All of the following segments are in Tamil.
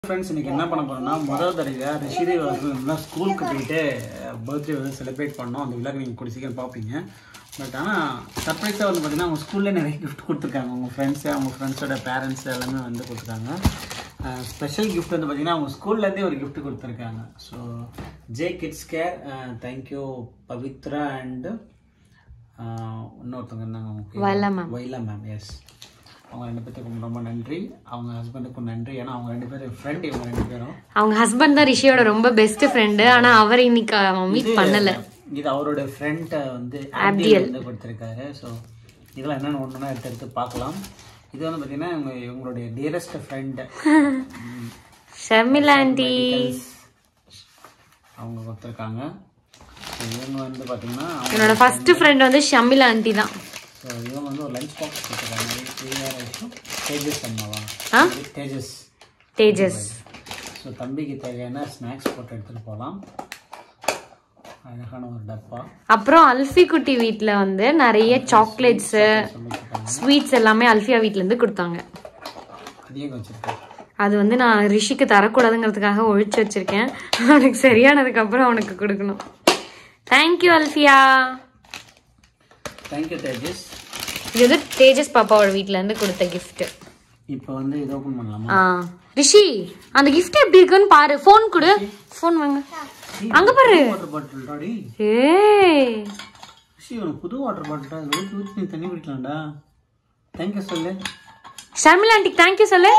Friends, இன்னைக்கு என்ன பண்ண போறோம்னா முதல் தடவை ரிஷிதேவி வந்து ஸ்கூலுக்கு போயிட்டு பர்த்டே வந்து செலிப்ரேட் பண்ணோம். அந்த விழாக்கு நீங்கள் கூட சீக்கிரம் பார்ப்பீங்க. பட் ஆனால் சர்ப்ரைஸாக வந்து பார்த்தீங்கன்னா அவங்க ஸ்கூல்லே நிறைய கிஃப்ட் கொடுத்துருக்காங்க. அவங்க ஃப்ரெண்ட்ஸு அவங்க ஃப்ரெண்ட்ஸோட பேரண்ட்ஸ் எல்லாமே வந்து கொடுத்துருக்காங்க. ஸ்பெஷல் கிஃப்ட் வந்து பார்த்தீங்கன்னா அவங்க ஸ்கூல்லேருந்தே ஒரு கிஃப்ட் கொடுத்துருக்காங்க. So J kids care, thank you Pavithra and இன்னொருத்தவங்க இருந்தாங்க வைலா மேம். எஸ், அவங்க ரெண்டு பேருக்கும் ரொம்ப நன்றி. அவங்க ஹஸ்பண்டுக்கும் நன்றி. ஏன்னா அவங்க ரெண்டு பேரும் ஃப்ரெண்ட். இவங்க ரெண்டு பேரும் அவங்க ஹஸ்பண்ட் தான் ரிஷியோட ரொம்ப பெஸ்ட் ஃப்ரெண்ட். ஆனா அவர் இன்னைக்கு மீட் பண்ணல. இது அவரோட ஃப்ரெண்ட் வந்து ஆப்டியல் வந்து கொடுத்திருக்காரு. ஸோ இதெல்லாம் என்னென்ன ஒன்றுனா எடுத்து பார்க்கலாம். இது வந்து பார்த்தீங்கன்னா இவங்களுடைய டியரஸ்ட் ஃப்ரெண்ட் ஷர்மிளா ஆண்டி அவங்க கொடுத்துருக்காங்க. இவங்க வந்து பார்த்தீங்கன்னா என்னோட ஃபர்ஸ்ட் ஃப்ரெண்ட் வந்து ஷர்மிளா ஆண்டி தான். ஸோ இவங்க வந்து ஒரு லஞ்ச் பாக்ஸ் கொடுத்துருக்காங்க. தேஜஸ் அம்மாவா? தேஜஸ். ஸோ தம்பிக்கு தேவையான ஸ்நாக்ஸ் போட்டு எடுத்துகிட்டு போகலாம். அழகான ஒரு டப்பா. அப்புறம் அல்ஃபி குட்டி வீட்டில் வந்து நிறைய சாக்லேட்ஸ் ஸ்வீட்ஸ் எல்லாமே அல்ஃபியா வீட்டிலேருந்து கொடுத்தாங்க. அதையும் வச்சுருக்கேன். அது வந்து நான் ரிஷிக்கு தரக்கூடாதுங்கிறதுக்காக ஒழிச்சு வச்சிருக்கேன். அவனுக்கு சரியானதுக்கு அப்புறம் அவனுக்கு கொடுக்கணும். தேங்க்யூ அல்ஃபியா. தேங்க்யூ தேஜஸ். இது வந்து தேஜஸ் பாப்பாவோட வீட்ல இருந்து கொடுத்த கிஃப்ட். இப்போ வந்து இது ஓபன் பண்ணலாமா? ரிஷி, அந்த கிஃப்ட் எப்படி இருக்குன்னு பாரு. ஃபோன் கொடு. ஃபோன் வாங்க. அங்க பாரு. Water bottle daddy. ஏய் ரிஷி, ஒரு புது வாட்டர் பாட்டில். அது ஊத்தி நீ தண்ணி குடிக்கலாம்டா. தேங்க்யூ சொல்லு. ஷர்மிளா ஆண்டிக்கு தேங்க்யூ சொல்லு.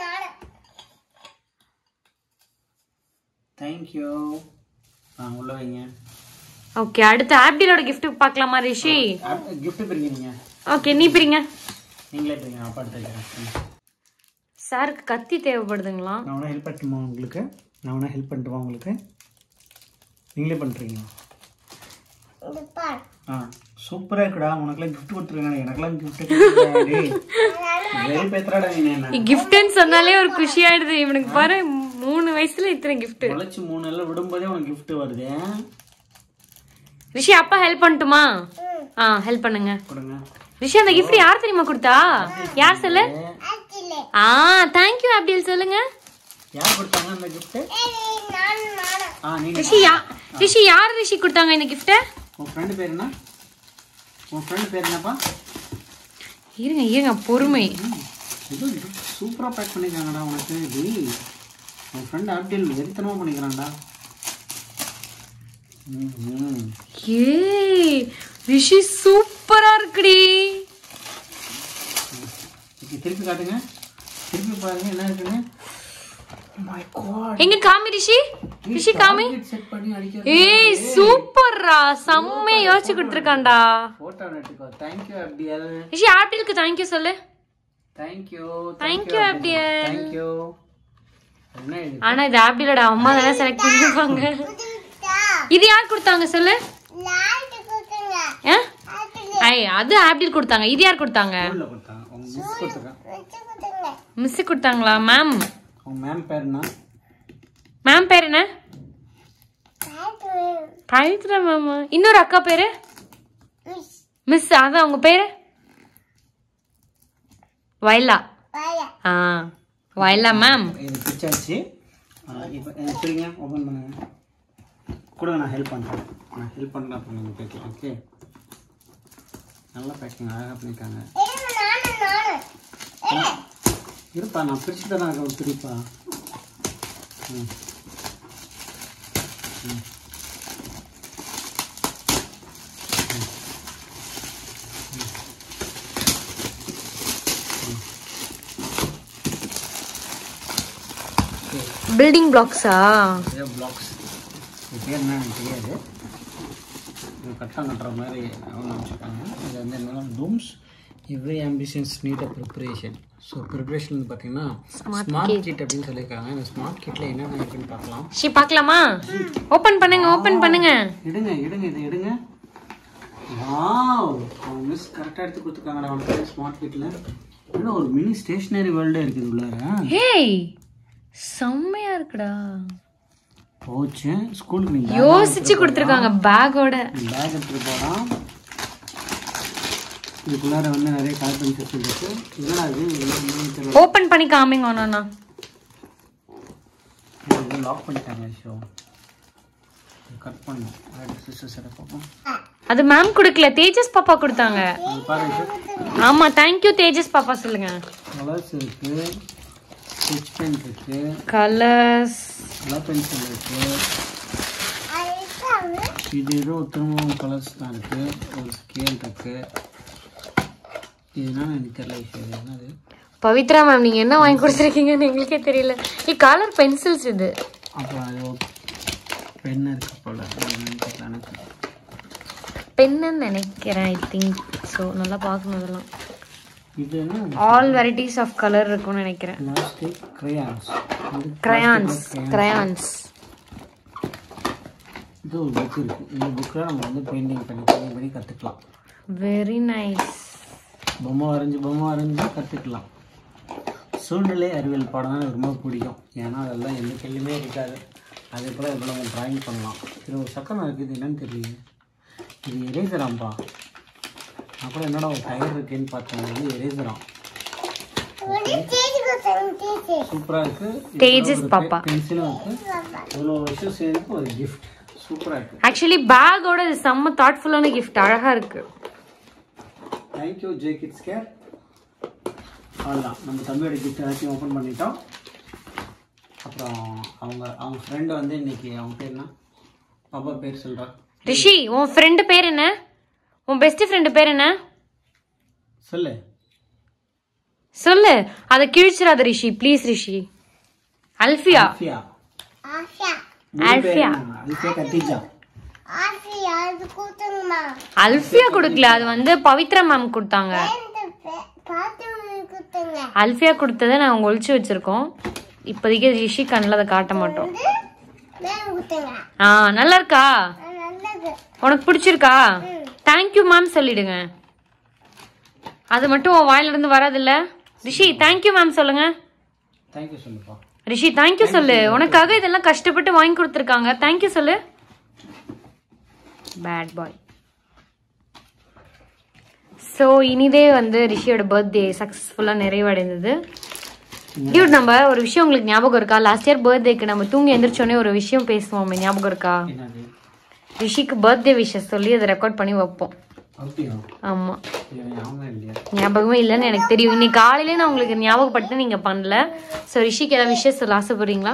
தேங்க்யூ. உள்ள வைங்க. ஓகே, அடுத்து ஆப்டிலோட கிஃப்ட் பார்க்கலாமா ரிஷி? கிஃப்ட் பிரிங்க நீங்க. ஓகே, நீ பிரிங்க. நீங்களே பிரிங்க. அப்பா எடுத்துக்கிறேன். சாருக்கு கத்தி தேவைப்படுதுங்களா? நான் வேணா ஹெல்ப் பண்ணட்டுமா உங்களுக்கு? உங்களுக்கு? நீங்களே பண்ணுறீங்களா? சூப்பராக இருக்குடா. உனக்குலாம் கிஃப்ட் கொடுத்துருக்காங்க. எனக்குலாம் கிஃப்ட் வெரி பேத்துறாடா. கிஃப்ட்னு சொன்னாலே ஒரு குஷி ஆயிடுது இவனுக்கு. பாரு, 3 வயசுல இத்தனை கிஃப்ட். உழைச்சி 3 நாள்ல விடும்போதே உனக்கு கிஃப்ட் வருது. ரிஷி, அப்பா ஹெல்ப் பண்ணட்டுமா? ஹெல்ப் பண்ணுங்க. கொடுங்க. ரிஷி, அந்த கிஃப்ட் யார் தெரியுமா கொடுத்தா? யார் சொல்லு? தேங்க் யூ ஆப்டில் சொல்லுங்க. யார் கொடுத்தாங்க அந்த கிஃப்ட்? ரிஷி, யார் ரிஷி கொடுத்தாங்க இந்த கிஃப்ட்? உன் ஃப்ரெண்ட் பேர் என்ன? என்னப்பா? இருங்க பொறுமை. இது சூப்பரா பேக் பண்ணிருக்காங்கடா உனக்கு. இது உன் ஃப்ரெண்ட் ஆப்டில் வெறித்தனமா பண்ணிக்கிறான்டா. ஏய் ரிஷி, சூப்பரா இருக்குடி. திருப்பி காட்டுங்க. திருப்பி பாருங்க என்ன இருக்குன்னு. My god. எங்க காமி ரிஷி. ரிஷி காமி. செட் பண்ணி அடிக்க. ஏய் சூப்பர்ரா. செம்ம யோசிச்சு கொடுத்திருக்கான்டா. போட்டோ எடுத்துக்கோ. Thank you Aptiyal. ரிஷி, ஆப்டிலுக்கு थैंक यू சொல்லு. Thank you Aptiyal. Thank you. ஆனா இது ஆப்டிலோட அம்மா தான செலக்ட் பண்ணிருப்பாங்க. இது யார் கொடுத்தாங்க சொல்லு? அது ஆப்டில் கொடுத்தாங்க. இது யார் கொடுத்தாங்க? மிஸ் கொடுத்தாங்களா? மேம். மேம் பேர் என்ன? மேம் பேர் என்ன? பவித்ரா மேம். இன்னொரு அக்கா பேரு மிஸ். அதான் உங்க பேரு? வைலா. வைலா மேம். இது பிச்சாச்சு. இப்போ எப்படிங்க ஓபன் பண்ணுங்க. கூட நான் ஹெல்ப் பண்றேன். அப்ப நீங்க கேட்கலாம். ஓகே, நல்லா பேக்கிங் அழகா பண்ணிருக்காங்க. இருப்பா, நான் பிரிச்சு தரேன். ஒரு பிரிப்பா. பில்டிங் பிளாக்ஸா? பிளாக்ஸ். இது பேர் என்ன எனக்கு தெரியாது. இது கட்டம் கட்டுற மாதிரி அவங்க வச்சுருக்காங்க. இது வந்து என்னன்னா dooms every ambitions need a preparation. So preparation வந்து பார்த்தீங்கன்னா ஸ்மார்ட் கிட் அப்படின்னு சொல்லியிருக்காங்க. இந்த ஸ்மார்ட் கிட்டில் என்னென்ன இருக்குன்னு பார்க்கலாம். பார்க்கலாமா? ஓப்பன் பண்ணுங்க. எடுங்க. இதை எடுங்க. வாவ், அவங்க மிஸ் கரெக்டாக எடுத்து கொடுத்துருக்காங்கடா அவனுக்கு. ஸ்மார்ட் கிட்டில் இன்னும் ஒரு மினி ஸ்டேஷனரி வேர்ல்டே இருக்குது உள்ளார. ஹேய், செம்மையா இருக்குடா. போச்சு. ஸ்கூலுக்கு நீங்க யோசிச்சு கொடுத்துருக்காங்க. பேக்கோட பேக் எடுத்துட்டு போகலாம். இதுக்குள்ளார வந்து நிறைய கலர் பென்சில்ஸ் இருக்கு. இதெல்லாம் இது ஓப்பன் பண்ணி காமிங்க. ஒண்ணா இது லாக் பண்ணிட்டாங்க ஷோ. கட் பண்ணோம். சிஸ்டர் செட் பார்ப்போம். அது மேம் கொடுக்கல, தேஜஸ் பாப்பா கொடுத்தாங்க. அது பாருங்க. ஆமா, தேங்க் யூ தேஜஸ் பாப்பா. சொல்லுங்க. கலர்ஸ் இருக்கு, ஸ்கெட்ச் பென் இருக்கு, கலர்ஸ் கலர் பென்சில் இருக்கு. இது ஏதோ திரும்பவும் கலர்ஸ் தான் இருக்கு. ஒரு ஸ்கேல் இருக்கு. இதுனா எனக்கு தெரியல. என்னது பவித்ரா மேம் நீங்க என்ன வாங்கி கொடுத்துருக்கீங்கன்னு எங்களுக்கே தெரியல. கலர் பென்சில்ஸ் இது. அப்புறம் அது பென் இருக்கு போல. பென்னு நினைக்கிறேன். I think so. நல்லா பார்க்கணும் இதெல்லாம். இது என்ன ஆல் வெரைட்டிஸ் ஆஃப் கலர் இருக்கும்னு நினைக்கிறேன். Plastic crayons. இது ஒரு புக் இருக்கு. இந்த புக்கில் நம்ம வந்து பெயிண்டிங் பண்ணி கற்றுக்கலாம். Very nice. பொம்மை வரைஞ்சி கற்றுக்கலாம். சூழ்நிலை அறிவியல் பாடம் தான் எனக்கு ரொம்ப பிடிக்கும். ஏன்னா அதெல்லாம் எந்த கேள்வியுமே இருக்காது. அதே போல் இவ்வளோ நம்ம ட்ராயிங் பண்ணலாம். இது ஒரு சக்கரம் இருக்குது, என்னன்னு தெரியல. இது எரேசராம்பா. அப்புறம் என்னடா ஒரு டயர் இருக்குன்னு பார்த்தேன். இது எரேசராம். சூப்பராக இருக்குது. தேஜஸ் பாப்பா பென்சிலும் இருக்குது. இவ்வளோ விஷயம் சேர்ந்து ஒரு கிஃப்ட் சூப்பராக இருக்குது. ஆக்சுவலி பேக்கோட இது செம்ம தாட்ஃபுல்லான கிஃப்ட். அழகாக இருக்குது. Thank you J kids care. அவ்வளோதான், நம்ம தம்பியோட கிஃப்ட் எல்லாத்தையும் ஓப்பன் பண்ணிட்டோம். அப்புறம் அவங்க ஃப்ரெண்டு வந்து இன்னைக்கு அவங்க பேர் என்ன, பாப்பா பேர் சொல்கிறா. ரிஷி, உன் ஃப்ரெண்டு பேர் என்ன? உன் பெஸ்ட் ஃப்ரெண்டு பேர் என்ன? சொல்லு. அதை கிழிச்சிடாத ரிஷி, ப்ளீஸ் ரிஷி. அல்ஃபியா. அல்ஃபியா கொடுக்கல, அது வந்து பவித்ரா மேம் கொடுத்தாங்க. அல்ஃபியா கொடுத்ததை நான் ஒழிச்சு வச்சிருக்கோம். இப்போதைக்கு ரிஷி கண்ணில் அதை காட்ட மாட்டோம். நல்லா இருக்கா? உனக்கு பிடிச்சிருக்கா? தேங்க்யூ மேம் சொல்லிடுங்க. அது மட்டும் உன் வாயில இருந்து வராதில்ல. ரிஷி தேங்க்யூ மேம் சொல்லுங்க. ரிஷி தேங்க்யூ சொல்லு. உனக்காக இதெல்லாம் கஷ்டப்பட்டு வாங்கி கொடுத்துருக்காங்க. தேங்க்யூ சொல்லு. Bad boy. ஸோ இனிதே வந்து ரிஷியோட பர்த்டே சக்ஸஸ்ஃபுல்லாக நிறைவடைந்தது. டியூட், நம்ம ஒரு விஷயம் உங்களுக்கு ஞாபகம் இருக்கா? லாஸ்ட் இயர் பர்த்டேக்கு நம்ம தூங்கி எந்திரிச்சோடனே ஒரு விஷயம் பேசுவோம், ஞாபகம் இருக்கா? ரிஷிக்கு பர்த்டே விஷஸ் சொல்லி அதை ரெக்கார்ட் பண்ணி வைப்போம். ஆமா, ஞாபகமே இல்லைன்னு எனக்கு தெரியும். இன்னைக்கு காலையிலே நான் உங்களுக்கு ஞாபகப்பட்டு நீங்க பண்ணல. ஸோ ரிஷிக்கு ஏதாவது விஷஸ் சொல்ல ஆசைப்படுறீங்களா?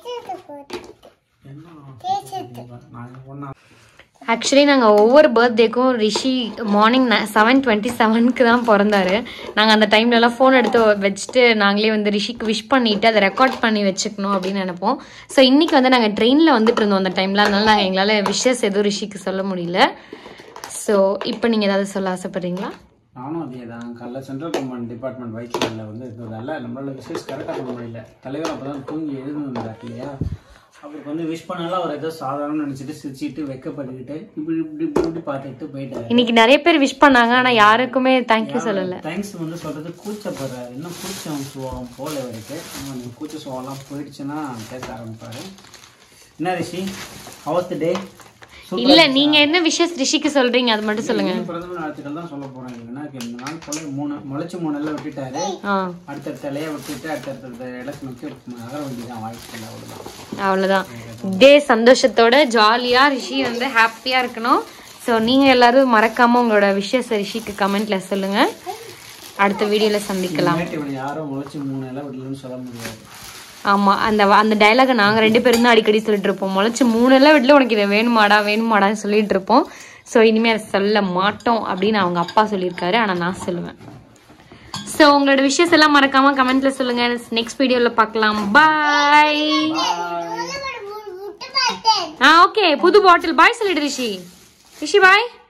ஆக்சுவலி நாங்கள் ஒவ்வொரு பர்த்டேக்கும் ரிஷி மார்னிங் 7:27 தான் பிறந்தாரு. நாங்கள் அந்த டைம்லலாம் ஃபோன் எடுத்து வச்சுட்டு நாங்களே வந்து ரிஷிக்கு விஷ் பண்ணிவிட்டு அதை ரெக்கார்ட் பண்ணி வச்சுக்கணும் அப்படின்னு நினைப்போம். ஸோ இன்றைக்கி வந்து நாங்கள் ட்ரெயினில் வந்துட்டு இருந்தோம் அந்த டைமில். அதனால நாங்கள் எங்களால் விஷஸ் எதுவும் ரிஷிக்கு சொல்ல முடியல. ஸோ இப்போ நீங்கள் ஏதாவது சொல்ல ஆசைப்படுறீங்களா? நானும் அதே தான். காலைல சென்ட்ரல் கவர்மெண்ட் டிபார்ட்மெண்ட் வைச்சில் வந்து இருந்ததால நம்மளால விஷஸ் கரெக்டாக பண்ண முடியல. தலைவர் அப்போ தான் தூங்கி எழுதுனார் இல்லையா. அவருக்கு வந்து விஷ் பண்ணாலும் அவர் ஏதோ சாதாரண நினச்சிட்டு சிரிச்சிட்டு வெக்கப்பட்டுக்கிட்டு இப்படி பார்த்துட்டு போயிட்டாரு. இன்னைக்கு நிறைய பேர் விஷ் பண்ணாங்க, ஆனால் யாருக்குமே தேங்க்யூ சொல்லலை. தேங்க்ஸ் வந்து சொல்கிறது கூச்சப்படுறாரு. இன்னும் கூச்சம் சுவாகம் போல இருக்கு. கூச்ச சுவாகலாம் போயிடுச்சுன்னா பேச ஆரம்பிப்பாரு. என்ன ரிஷி, ஹவ் தி டே? இல்ல, நீங்க என்ன விஷஸ் ரிஷிக்கு சொல்றீங்க அது மட்டும் சொல்லுங்க. பிறந்த நாட்கள் தான் சொல்ல போறேன். என்ன இந்த நாள் போல முளைச்சு 3 எல்லாம் விட்டுட்டாரு. அடுத்த இலைய விட்டுட்டு அடுத்த இடத்துல நோக்கி நகர வேண்டியதான். வாய்ப்பு அவ்வளவுதான். இதே சந்தோஷத்தோட ஜாலியா ரிஷி வந்து ஹாப்பியா இருக்கணும். ஸோ நீங்க எல்லாரும் மறக்காம உங்களோட விஷஸ் ரிஷிக்கு கமெண்ட்ல சொல்லுங்க. அடுத்த வீடியோல சந்திக்கலாம். யாரும் முளைச்சு 3 எல்லாம் விடலன்னு சொல்ல முடியாது. ஆமா, அந்த டைலாக நாங்க 2 பேரும் தான் அடிக்கடி சொல்லிட்டு இருப்போம். முளைச்சு 3 எல்லாம் வீட்டுல உனக்கு இதை வேணுமாடான்னு சொல்லிட்டு இருப்போம். ஸோ இனிமே அதை சொல்ல மாட்டோம் அப்படின்னு அவங்க அப்பா சொல்லியிருக்காரு. ஆனா நான் சொல்லுவேன். ஸோ உங்களோட விஷஸ் எல்லாம் மறக்காம கமெண்ட்ல சொல்லுங்க. நெக்ஸ்ட் வீடியோல பார்க்கலாம். பாய். ஓகே, புது பாட்டில் பாய் சொல்லிடு ரிஷி. பாய்.